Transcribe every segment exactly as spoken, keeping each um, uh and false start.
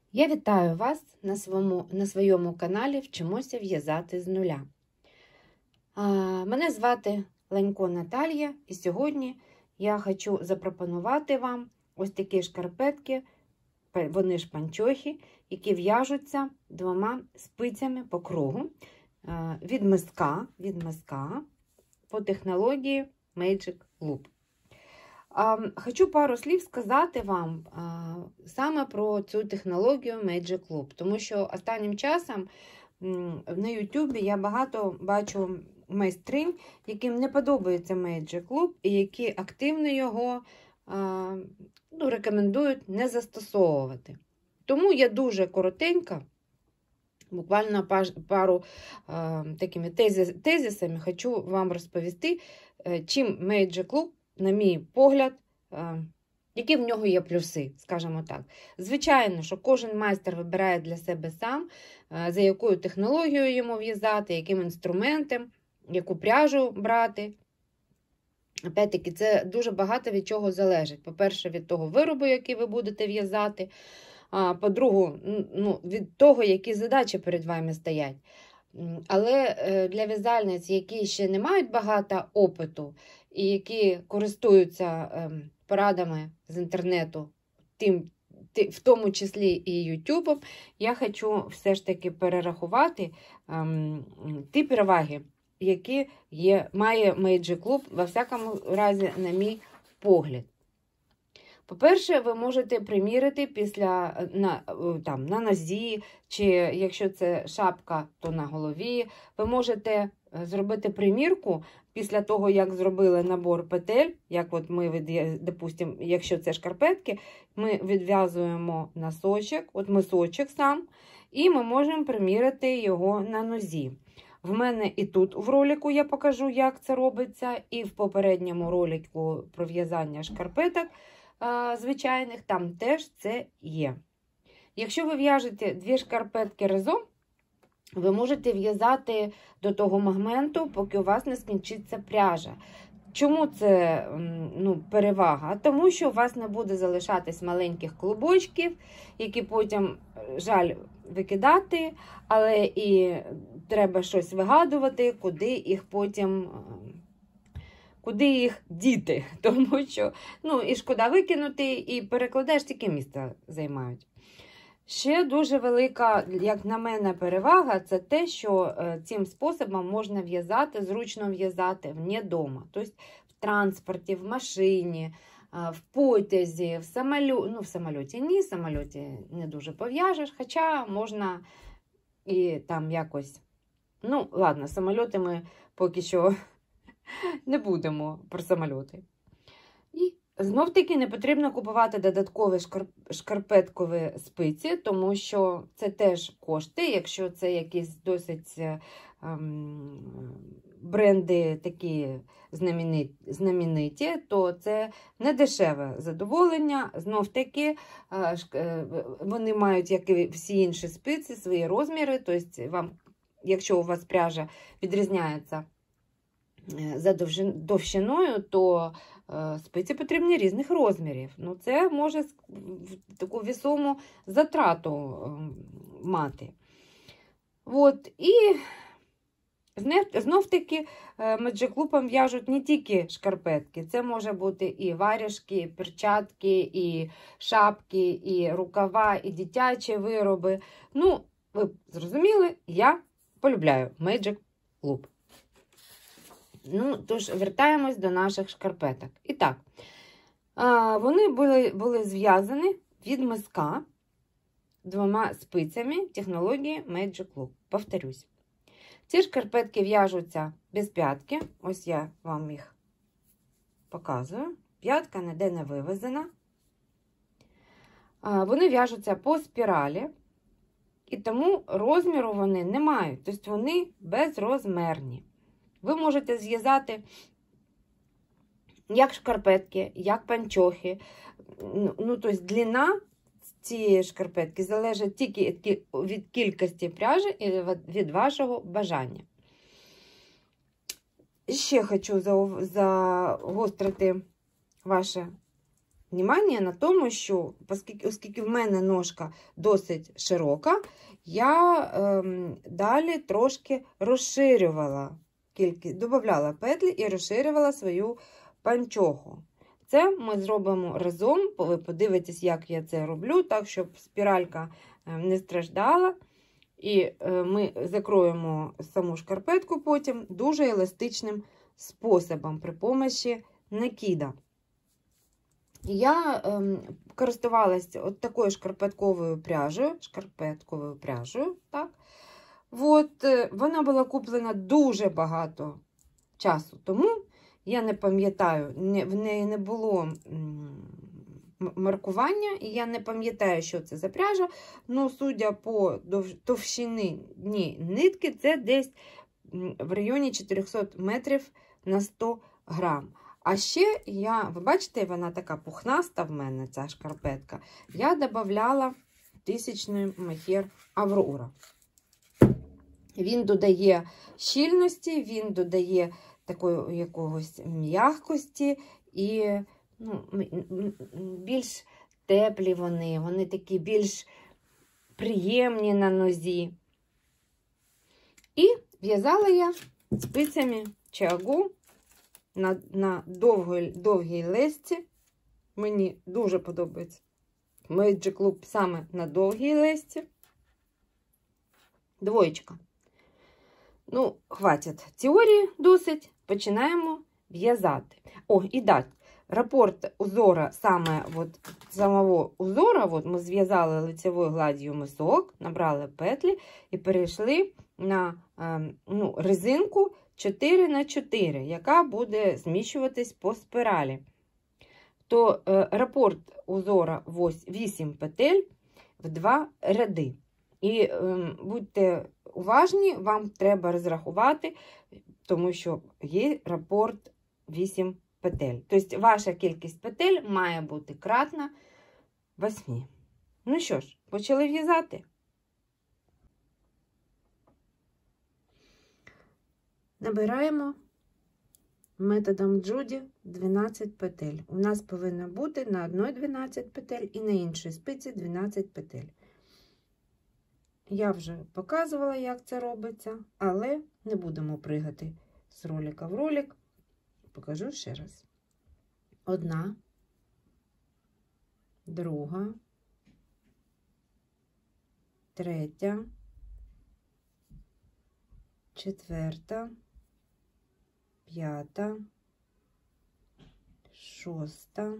Я вітаю вас на своєму, на своєму каналі Вчимося в'язати з нуля. А, мене звати Ленько Наталія, і сьогодні я хочу запропонувати вам ось такі шкарпетки, вони ж панчохи, які в'яжуться двома спицями по кругу а, від миска, від миска по технології Magic Loop. Хочу пару слів сказати вам а, саме про цю технологію Magic Loop, тому що останнім часом на YouTube я багато бачу майстринь, яким не подобається Magic Loop і які активно його а, ну, рекомендують не застосовувати. Тому я дуже коротенько, буквально пару а, такими тезис, тезисами хочу вам розповісти, чим Magic Loop, на мій погляд, які в нього є плюси, скажімо так. Звичайно, що кожен майстер вибирає для себе сам, за якою технологією йому в'язати, яким інструментом, яку пряжу брати. Опять-таки, це дуже багато від чого залежить. По-перше, від того виробу, який ви будете в'язати. По-друге, ну, від того, які задачі перед вами стоять. Але для в'язальниць, які ще не мають багато опиту, і які користуються порадами з інтернету, тим, в тому числі і Ютубом, я хочу все ж таки перерахувати ем, ті переваги, які є, має Magic Loop, во всякому разі, на мій погляд. По-перше, ви можете примірити після, на, там, на нозі, чи якщо це шапка, то на голові. Ви можете зробити примірку після того, як зробили набор петель, як от ми, допустимо, якщо це шкарпетки, ми відв'язуємо носочок, от мисочок сам, і ми можемо примірити його на нозі. В мене і тут в ролику я покажу, як це робиться, і в попередньому ролику про в'язання шкарпеток звичайних, там теж це є. Якщо ви в'яжете дві шкарпетки разом, ви можете в'язати до того моменту, поки у вас не скінчиться пряжа. Чому це ну, перевага? Тому що у вас не буде залишатись маленьких клубочків, які потім жаль викидати, але і треба щось вигадувати, куди їх потім... Куди їх діти, тому що, ну, і шкода викинути, і перекладаєш, тільки місце займають. Ще дуже велика, як на мене, перевага, це те, що цим способом можна в'язати, зручно в'язати вне дома. Тобто в транспорті, в машині, в потязі, в самоліті, ну, в самоліті ні, в самоліті не дуже пов'яжеш, хоча можна і там якось, ну, ладно, самоліти ми поки що... Не будемо про самольоти. І знов-таки не потрібно купувати додаткові шкарпеткові спиці, тому що це теж кошти. Якщо це якісь досить ем, бренди такі знамениті, то це не дешеве задоволення. Знов-таки е, вони мають, як і всі інші спиці, свої розміри. Тобто, вам, якщо у вас пряжа відрізняється за довжиною, то спиці потрібні різних розмірів. Ну, це може таку весому затрату мати. От. І знов-таки Magic Loop'ом в'яжуть не тільки шкарпетки. Це може бути і варежки, і перчатки, і шапки, і рукава, і дитячі вироби. Ну, ви зрозуміли, я полюбляю Magic Loop. Ну, тож, вертаємось до наших шкарпеток. І так, вони були, були зв'язані від миска двома спицями технології Magic Loop. Повторюсь. Ці шкарпетки в'яжуться без п'ятки. Ось я вам їх показую. П'ятка ніде не вивезена. Вони в'яжуться по спіралі. І тому розміру вони не мають. Тобто вони безрозмерні. Ви можете зв'язати як шкарпетки, як панчохи. Ну, тобто, длина цієї шкарпетки залежить тільки від кількості пряжі і від вашого бажання. Ще хочу загострити ваше внимання на тому, що оскільки, оскільки в мене ножка досить широка, я ем, далі трошки розширювала кількість, додавала петлі і розширювала свою панчоху. Це ми зробимо разом, ви подивитесь, як я це роблю, так, щоб спіралька не страждала. І ми закроємо саму шкарпетку потім дуже еластичним способом при помощі накида. Я ем, користувалася от такою шкарпетковою пряжею, шкарпетковою пряжею, так. От, вона була куплена дуже багато часу тому. Я не пам'ятаю, в неї не було маркування, і я не пам'ятаю, що це за пряжа. Ну, судя по товщині нитки, це десь в районі чотириста метрів на сто грам. А ще я, ви бачите, вона така пухнаста в мене, ця шкарпетка. Я додавала тисячний мохер Аврора. Він додає щільності, він додає такої якогось м'якості і ну, більш теплі вони, вони такі більш приємні на нозі. І в'язала я спицями чагу на, на довгій, довгій лесці. Мені дуже подобається Magic Loop саме на довгій лесці. Двоєчка. Ну, хватить теорії досить, починаємо в'язати. О, і так, рапорт узора, саме от, самого узора, от ми зв'язали лицевою гладдю мисок, набрали петлі і перейшли на е, ну, резинку чотири на чотири, яка буде зміщуватись по спіралі. То е, рапорт узора вісім петель в два ряди. І е, будьте уважні, вам треба розрахувати, тому що є рапорт вісім петель. Тобто ваша кількість петель має бути кратна восьми. Ну що ж, почали в'язати. Набираємо методом Джуді дванадцять петель. У нас повинно бути на одній дванадцять петель і на іншій спиці дванадцять петель. Я вже показувала, як це робиться, але не будемо пригати з ролика в ролик. Покажу ще раз. Одна, друга, третя, четверта, п'ята, шоста,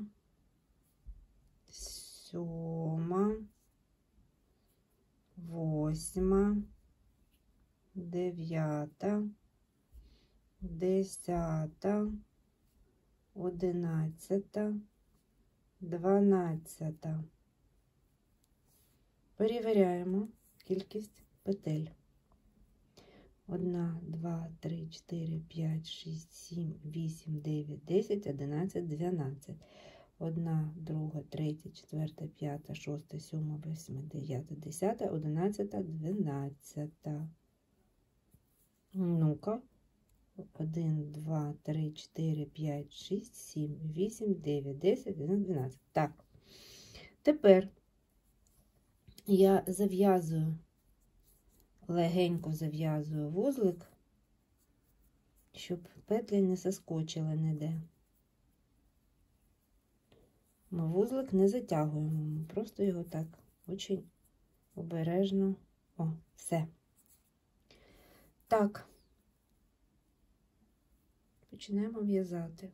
сьома, восьма, дев'ята, десята, одинадцята, дванадцята. Перевіряємо кількість петель. одна, два, три, чотири, п'ять, шість, сім, вісім, дев'ять, десять, одинадцять, дванадцять. Одна, друга, третя, четверта, п'ята, шоста, сьома, восьма, дев'ята, десята, одинадцята, дванадцята. Ну-ка. один, два, три, чотири, п'ять, шість, сім, вісім, дев'ять, десять, одинадцять, дванадцять. Так. Тепер я зав'язую, легенько зав'язую вузлик, щоб петлі не соскочили ніде. Ми вузлик не затягуємо, ми просто його так дуже обережно. О, все. Так. Починаємо в'язати.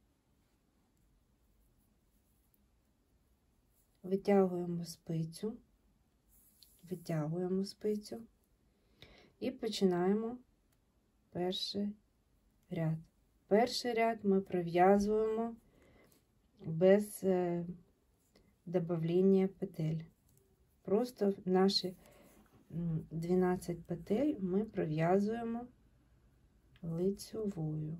Витягуємо спицю, витягуємо спицю і починаємо перший ряд. Перший ряд ми пров'язуємо без е, добавлення петель. Просто наші дванадцять петель ми пров'язуємо лицьовою.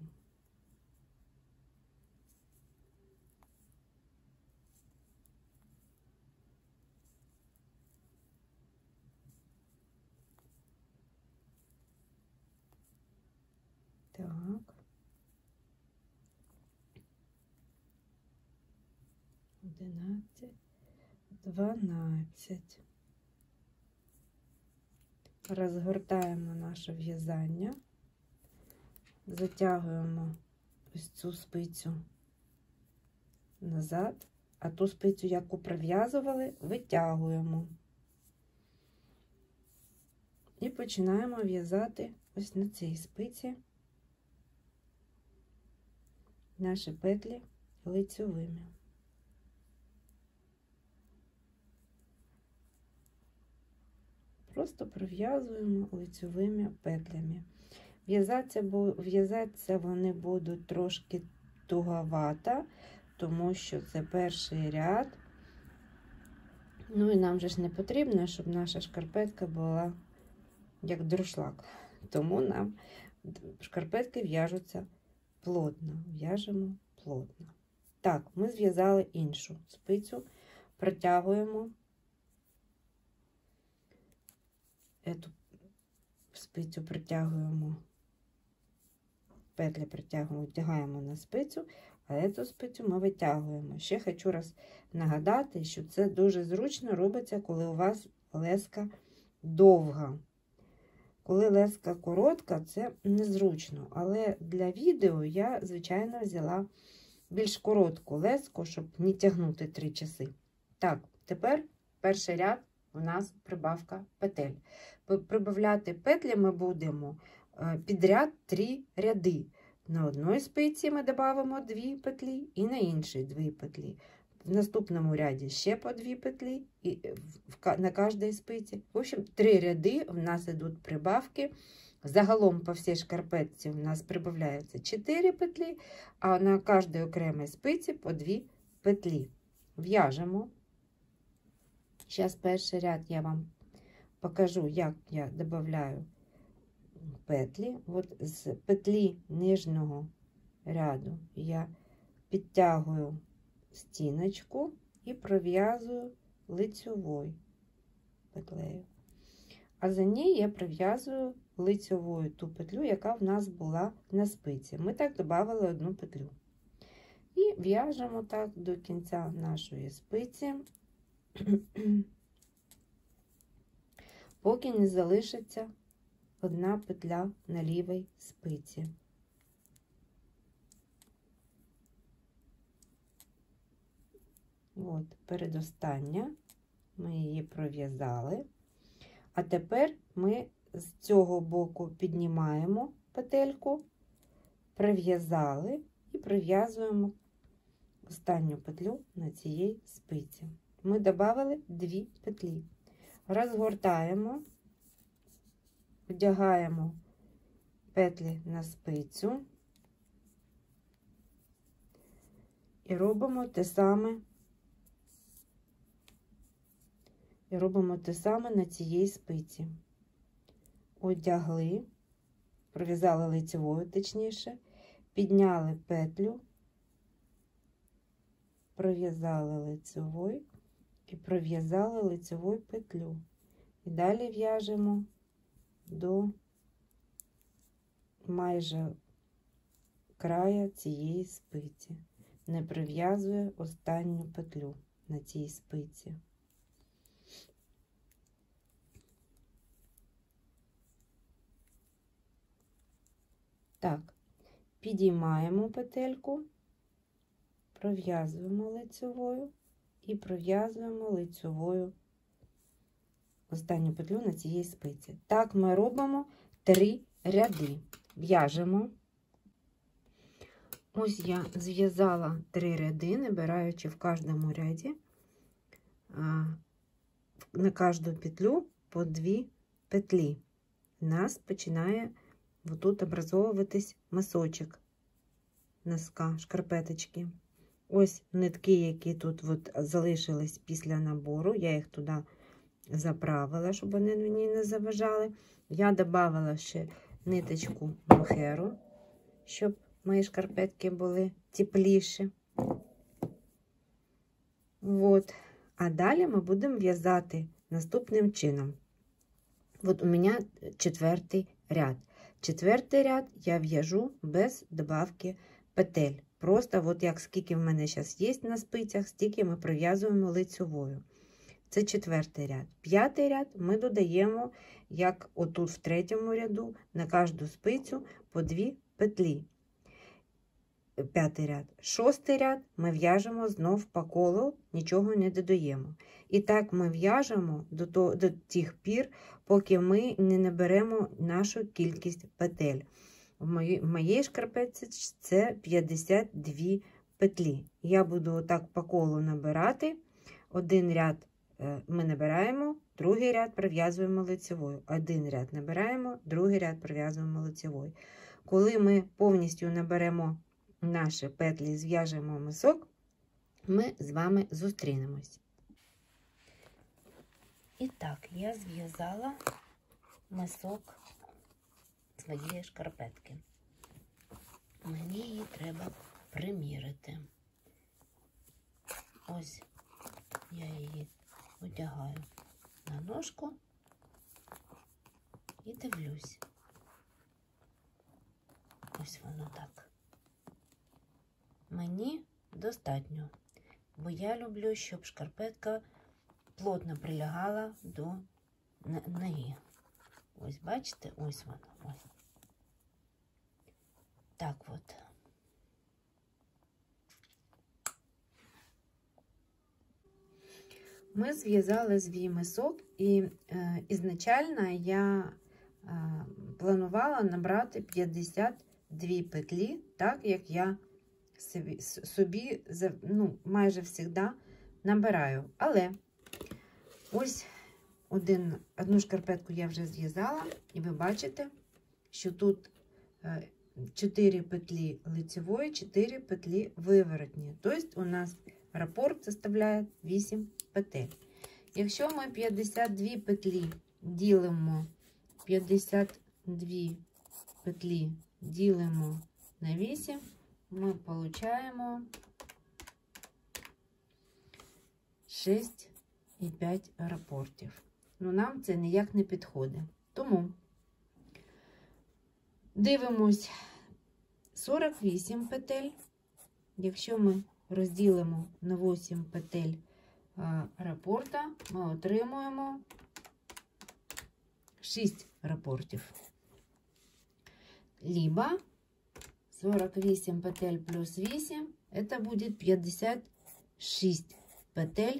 Так. одинадцять, дванадцять. Розгортаємо наше в'язання, затягуємо ось цю спицю назад, а ту спицю, яку пров'язували, витягуємо. І починаємо в'язати ось на цій спиці наші петлі лицьовими. Просто пров'язуємо лицьовими петлями. В'язатися вони будуть трошки туговато, тому що це перший ряд. Ну і нам же ж не потрібно, щоб наша шкарпетка була як друшлак. Тому нам шкарпетки в'яжуться плотно. В'яжемо плотно. Так, ми зв'язали іншу спицю, протягуємо эту спицю, притягуємо, петлі притягуємо, вдягаємо на спицю, а цю спицю ми витягуємо. Ще хочу раз нагадати, що це дуже зручно робиться, коли у вас леска довга. Коли леска коротка, це незручно, але для відео я, звичайно, взяла більш коротку леску, щоб не тягнути три часи. Так, тепер перший ряд у нас прибавка петель. Прибавляти петлі ми будемо підряд три ряди. На одній спиці ми додамо дві петлі і на іншій дві петлі. В наступному ряді ще по дві петлі і на кожній спиці. В общем, три ряди у нас йдуть прибавки. Загалом по всій шкарпетці у нас прибавляються чотири петлі, а на кожній окремій спиці по дві петлі. В'яжемо. Зараз перший ряд я вам покажу, як я додаю петлі. От з петлі нижнього ряду я підтягую стіночку і пров'язую лицьовою петлею. А за ній я пров'язую лицьовою ту петлю, яка в нас була на спиці. Ми так додали одну петлю. І в'яжемо так до кінця нашої спиці, поки не залишиться одна петля на лівій спиці. От, передостання, ми її пров'язали. А тепер ми з цього боку піднімаємо петельку, прив'язали і прив'язуємо останню петлю на цієї спиці. Ми додали дві петлі. Розгортаємо, вдягаємо петлі на спицю і робимо те саме. І робимо те саме на цій спиці. Одягли, пров'язали лицевою, точніше, підняли петлю, пров'язали лицевою і пров'язали лицевою петлю. І далі в'яжемо до майже края цієї спиці. Не прив'язує останню петлю на цій спиці. Так, підіймаємо петельку, пров'язуємо лицевою і пров'язуємо лицевою останню петлю на цій спиці. Так ми робимо три ряди. В'яжемо. Ось я зв'язала три ряди, набираючи в кожному ряді на кожну петлю по дві петлі. У нас починає тут образовуватись мисочок носка, шкарпеточки. Ось нитки, які тут от залишились після набору, я їх туди заправила, щоб вони мені не заважали. Я додавала ще ниточку мохеру, щоб мої шкарпетки були тепліші. От. А далі ми будемо в'язати наступним чином. От у мене четвертий ряд. Четвертий ряд я в'яжу без добавки петель. просто, от як скільки в мене зараз є на спицях, стільки ми пров'язуємо лицьовою. Це четвертий ряд. П'ятий ряд ми додаємо, як отут в третьому ряду, на кожну спицю по дві петлі. П'ятий ряд. Шостий ряд ми в'яжемо знов по колу, нічого не додаємо. І так ми в'яжемо до, до, до тих пір, поки ми не наберемо нашу кількість петель. В моїй, в моїй шкарпетці це п'ятдесят дві петлі. Я буду отак по колу набирати. Один ряд ми набираємо, другий ряд пров'язуємо лицевою. Один ряд набираємо, другий ряд пров'язуємо лицевою. Коли ми повністю наберемо наші петлі, зв'яжемо мисок, ми з вами зустрінемось. І так, я зв'язала мисок своєї шкарпетки. Мені її треба примірити. Ось я її одягаю на ножку і дивлюсь. Ось воно так. Мені достатньо, бо я люблю, щоб шкарпетка плотно прилягала до ноги. Ось, бачите, ось воно. Ось. Так от. Ми зв'язали свій мисок, і е, ізначально я е, планувала набрати п'ятдесят дві петлі, так як я собі, собі ну, майже завжди набираю. Але ось один, одну шкарпетку я вже зв'язала, і ви бачите, що тут е, чотири петлі лицевої, чотири петлі виворотні. Тобто у нас рапорт составляє вісім петель. Якщо ми п'ятдесят дві петлі ділимо, п'ятдесят дві петлі ділимо на вісім, ми отримаємо шість і п'ять рапортів. Ну, нам це ніяк не підходить. Тому дивимось сорок вісім петель. Якщо ми розділимо на вісім петель рапорта, ми отримуємо шість рапортів. Либо сорок вісім петель плюс вісім, це буде п'ятдесят шість петель.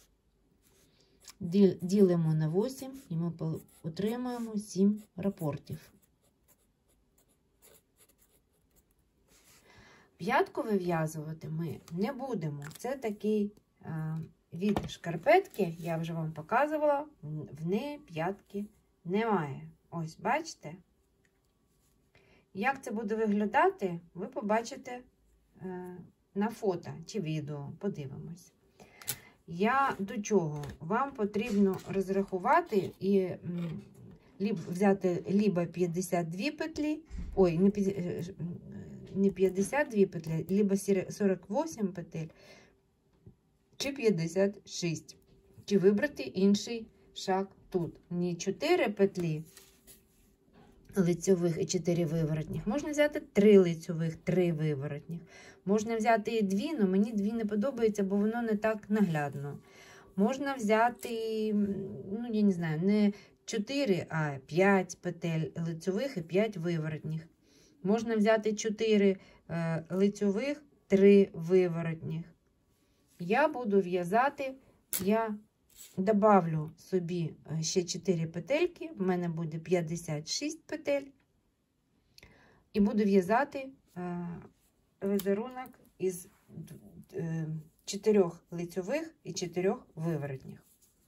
Ділимо на вісім, і ми отримаємо сім рапортів. П'ятку вив'язувати ми не будемо. Це такий е, від шкарпетки, я вже вам показувала, в неї п'ятки немає. Ось, бачите? Як це буде виглядати, ви побачите е, на фото чи відео, подивимось. Я до чого? Вам потрібно розрахувати і м, ліб, взяти либо п'ятдесят дві петлі, ой, не, не п'ятдесят дві петлі, либо сорок вісім петель, чи п'ятдесят шість. Чи вибрати інший шаг тут. Не чотири петлі лицьових і чотири виворотних. Можна взяти три лицьових, три виворотних. Можна взяти і дві, але мені дві не подобається, бо воно не так наглядно. Можна взяти, ну, я не знаю, не чотири, а п'ять петель лицьових і п'ять виворотних. Можна взяти чотири е, лицьових, три виворотних. Я буду в'язати, я добавлю собі ще чотири петельки, в мене буде п'ятдесят шість петель. І буду в'язати е, візерунок із е, чотирьох лицьових і чотирьох виворотних.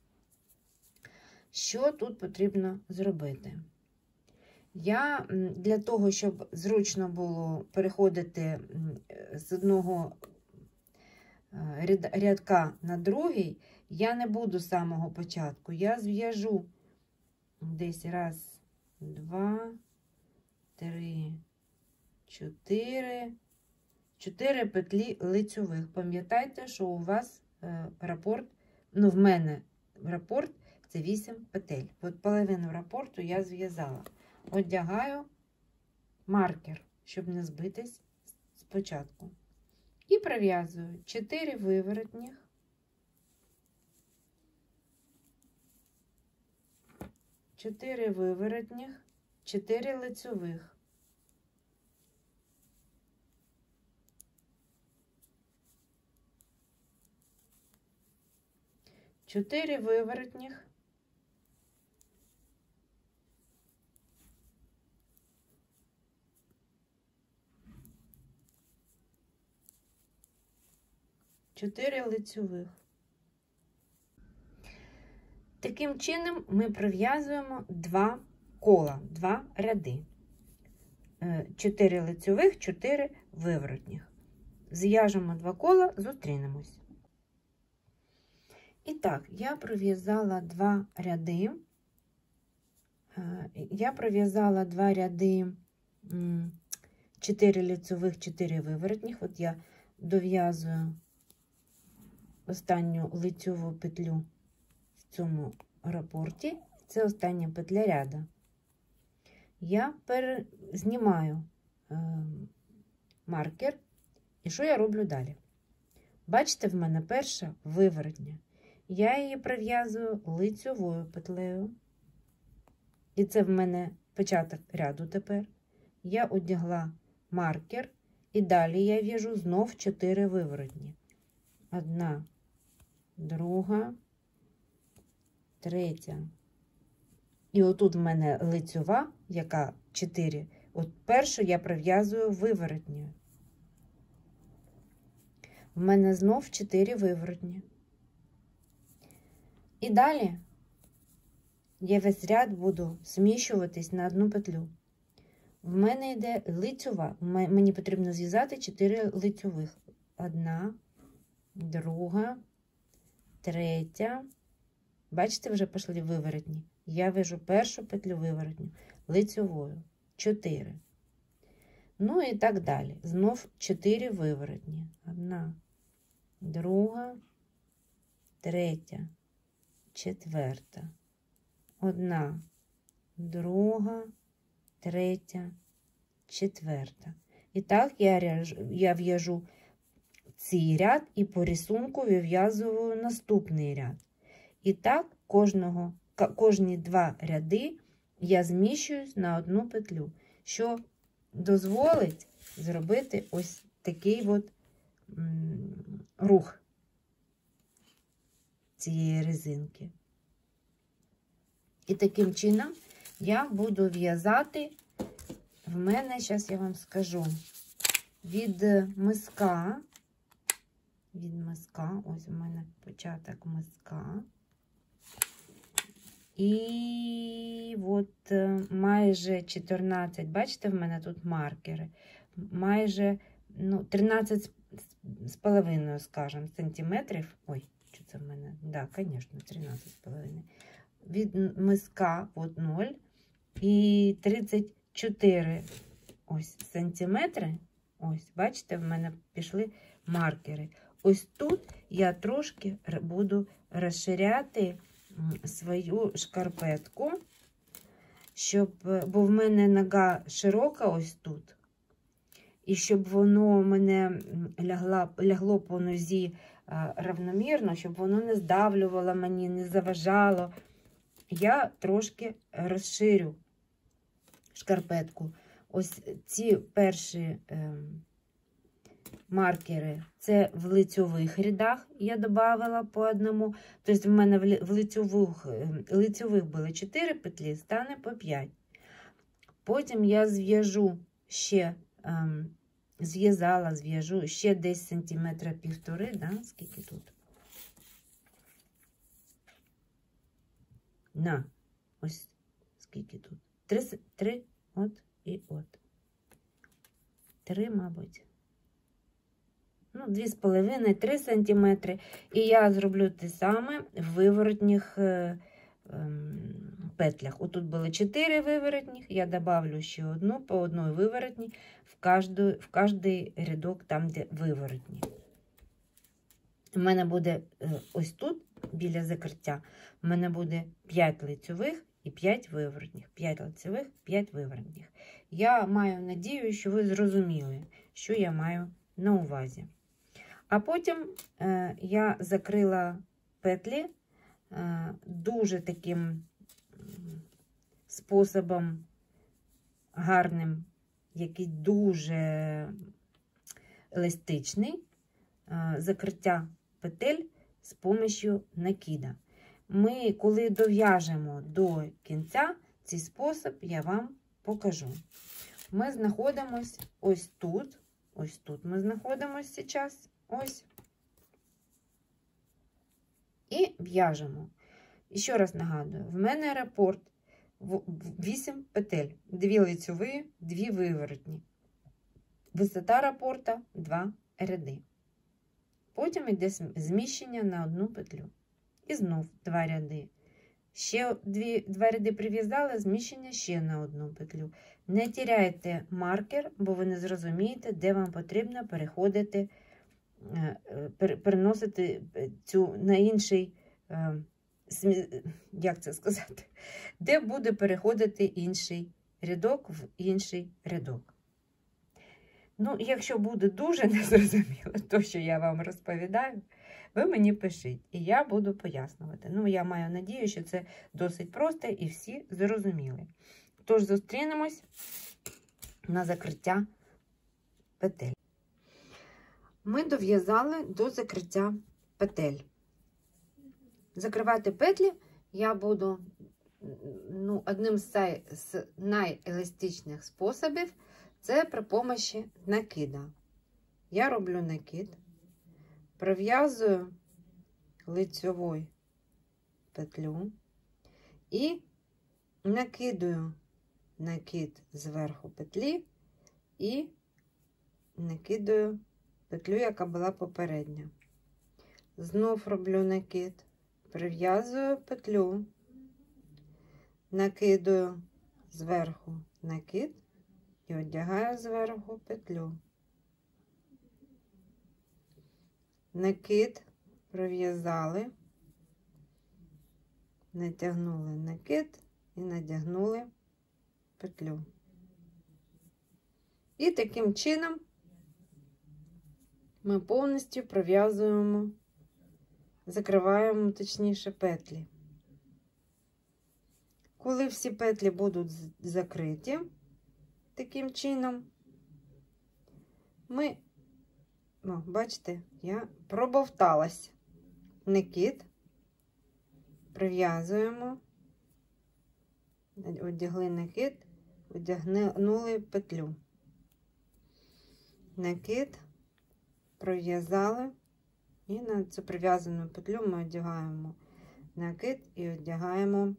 Що тут потрібно зробити? Я для того, щоб зручно було переходити з одного рядка на другий, я не буду з самого початку. Я зв'яжу десь раз, два, три, чотири, чотири петлі лицьових. Пам'ятайте, що у вас рапорт, ну в мене рапорт це вісім петель. От половину рапорту я зв'язала. Одягаю маркер, щоб не збитись спочатку. І пров'язую чотири виворотніх, чотири виворотніх, чотири лицьових, чотири виворотніх, чотири лицьових. Таким чином ми пров'язуємо два кола, два ряди. чотири лицьових, чотири виворотніх. Зв'яжемо два кола, зустрінемось. І так, я пров'язала два ряди. Я пров'язала два ряди чотири лицьових, чотири виворотніх. От я дов'язую останню лицьову петлю в цьому рапорті. Це остання петля ряду. Я пере... знімаю е... маркер. І що я роблю далі? Бачите, в мене перша виворотня. Я її прив'язую лицьовою петлею. І це в мене початок ряду тепер. Я одягла маркер. І далі я в'яжу знов чотири виворотні. Одна, друга, третя. І отут в мене лицьова, яка чотири. От першу я прив'язую виворотню. В мене знов чотири виворотні. І далі я весь ряд буду зміщуватись на одну петлю. В мене йде лицьова. Мені потрібно зв'язати чотири лицьових. Одна, друга, третя. Бачите, вже пішли виворотні. Я в'яжу першу петлю виворотню лицьовою. чотири. Ну і так далі. Знов чотири виворотні. Одна, друга, третя, четверта. Одна, друга, третя, четверта. І так я, я в'яжу цей ряд і по рисунку вив'язую наступний ряд. І так кожного, кожні два ряди я зміщуюсь на одну петлю, що дозволить зробити ось такий от рух цієї резинки. І таким чином я буду в'язати, в мене, зараз я вам скажу, від миска, від миска, ось у мене початок миска, і от майже чотирнадцять, бачите, в мене тут маркери, майже ну, тринадцять з половиною, скажімо, сантиметрів, ой, що це в мене, да, звісно, тринадцять з половиною, від миска, от ноль, і тридцять чотири ось сантиметри, ось, бачите, в мене пішли маркери. Ось тут я трошки буду розширяти свою шкарпетку, щоб, бо в мене нога широка ось тут, і щоб воно у мене лягло, лягло по нозі равномірно, щоб воно не здавлювало мені, не заважало, я трошки розширю шкарпетку. Ось ці перші е, маркери, це в лицьових рядах я додавала по одному. Тобто в мене в лицьових, лицьових було чотири петлі, стане по п'ять. Потім я зв'яжу ще, е, зв'язала, зв'яжу ще десь сантиметра півтори, да? Скільки тут? На, ось скільки тут? Три, три, от і от. Три, мабуть. Ну, дві з половиною, три сантиметри. І я зроблю те саме в виворотніх е, е, петлях. Отут було чотири виворотніх, я добавлю ще одну, по одній виворотній в кожний, в кожний рядок, там, де виворотні. У мене буде е, ось тут, біля закриття, у мене буде п'ять лицьових і п'ять виворотніх. п'ять лицьових, п'ять виворотніх. Я маю надію, що ви зрозуміли, що я маю на увазі. А потім е, я закрила петлі е, дуже таким способом гарним, який дуже еластичний, е, закриття петель з помощью накида. Ми, коли дов'яжемо до кінця, цей спосіб я вам покажу. Ми знаходимось ось тут. Ось тут ми знаходимося зараз. Ось. І в'яжемо. І ще раз нагадую, в мене рапорт вісім петель. дві лицьові, дві виворотні. Висота рапорта два ряди. Потім йде зміщення на одну петлю. І знов два ряди. Ще дві, два ряди прив'язали, зміщення ще на одну петлю. Не тіряйте маркер, бо ви не зрозумієте, де вам потрібно переходити, переносити цю на інший, як це сказати, де буде переходити інший рядок в інший рядок. Ну, якщо буде дуже незрозуміло, то, що я вам розповідаю, ви мені пишіть, і я буду пояснювати. Ну, я маю надію, що це досить просто і всі зрозуміли. Тож, зустрінемось на закриття петель. Ми дов'язали до закриття петель. Закривати петлі я буду ну, одним з, з найеластичних способів, це при помощі накида. Я роблю накид, пров'язую лицьовою петлю і накидаю накид зверху петлі і накидаю петлю, яка була попередня. Знов роблю накид, прив'язую петлю, накидаю зверху накид і одягаю зверху петлю. Накид пров'язали, натягнули накид і надягнули петлю. І таким чином ми повністю пров'язуємо, закриваємо, точніше, петлі. Коли всі петлі будуть закриті таким чином, ми, о, бачите, я пробовталась. Накид, прив'язуємо, одягли накид, одягнули петлю. Накид, пров'язали, і на цю прив'язану петлю ми одягаємо накид і одягаємо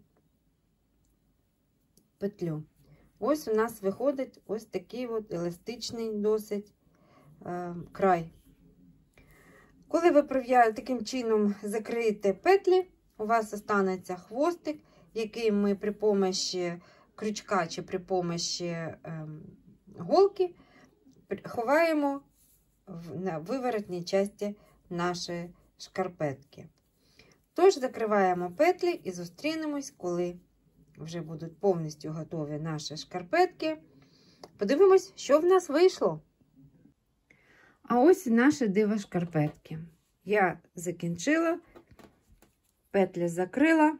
петлю. Ось у нас виходить ось такий от еластичний досить е, край. Коли ви таким чином закриєте петлі, у вас останеться хвостик, який ми при помощі крючка чи при помощі е, голки ховаємо в, на виворотній часті нашої шкарпетки. Тож закриваємо петлі і зустрінемось, коли вже будуть повністю готові наші шкарпетки. Подивимось, що в нас вийшло. А ось і наші диво шкарпетки. Я закінчила, петлі закрила,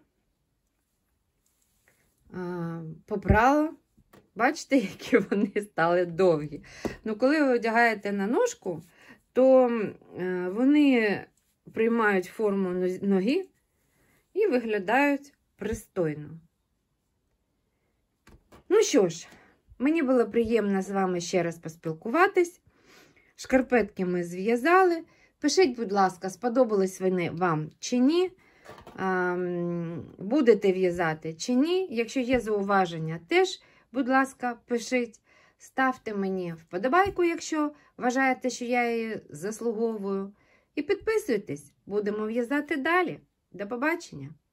попрала. Бачите, які вони стали довгі. Ну, коли ви одягаєте на ножку, то вони приймають форму ноги і виглядають пристойно. Ну що ж, мені було приємно з вами ще раз поспілкуватись. Шкарпетки ми зв'язали. Пишіть, будь ласка, сподобались вони вам чи ні. Будете в'язати чи ні. Якщо є зауваження, теж, будь ласка, пишіть. Ставте мені вподобайку, якщо вважаєте, що я її заслуговую. І підписуйтесь. Будемо в'язати далі. До побачення!